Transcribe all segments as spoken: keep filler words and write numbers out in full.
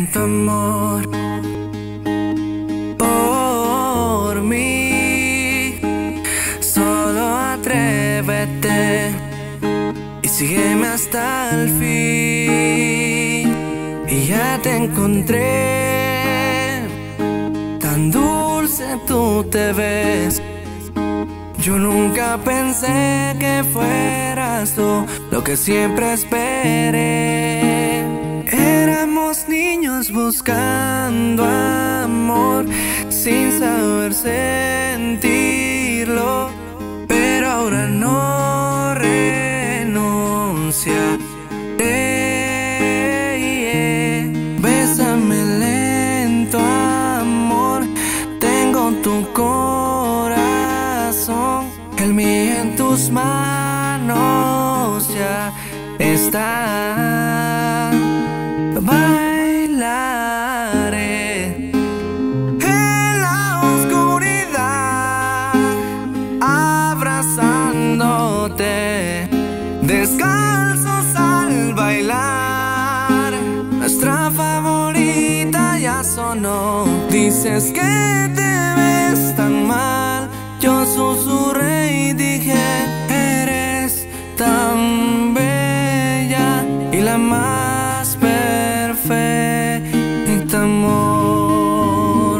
tu amor por mí. Solo atrévete y sígueme hasta el fin. Y ya te encontré, tan dulce tú te ves. Yo nunca pensé que fueras tú lo que siempre esperé. Éramos niños buscando amor sin saber sentirlo, pero ahora no renunciaré. Bésame lento, amor, tengo tu corazón, el mío en tus manos ya está. Bailaré en la oscuridad, abrazándote, descalzos al bailar. Nuestra favorita ya sonó. Dices que te ves tan mal, yo susurré y dije, eres tan bella y la más perfecta, amor.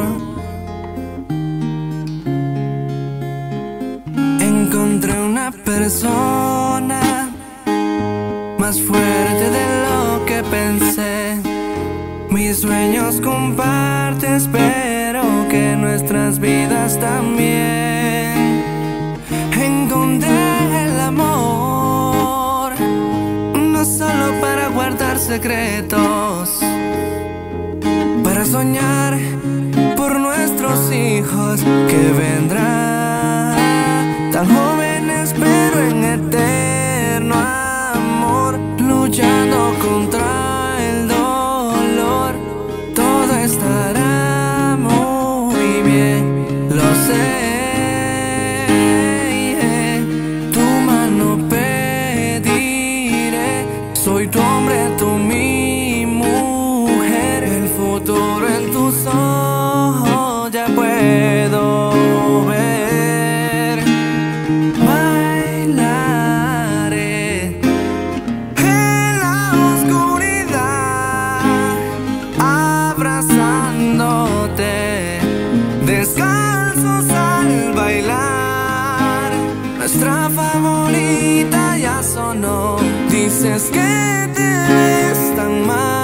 Encontré una persona más fuerte de lo que pensé. Mis sueños compartes, espero que nuestras vidas también. Encontré el amor, no solo para guardar secretos, para soñar por nuestros hijos que vendrán, tan jóvenes pero en eterno amor, luchando contra el dolor. Todo estará muy bien, lo sé. Tu mano pediré, soy tu hombre, tú mi mujer. El futuro en tus ojos ya puedo ver. Bailaré en la oscuridad, abrazándote, descalzos al bailar. Nuestra favorita ya sonó. Dices que te ves tan mal,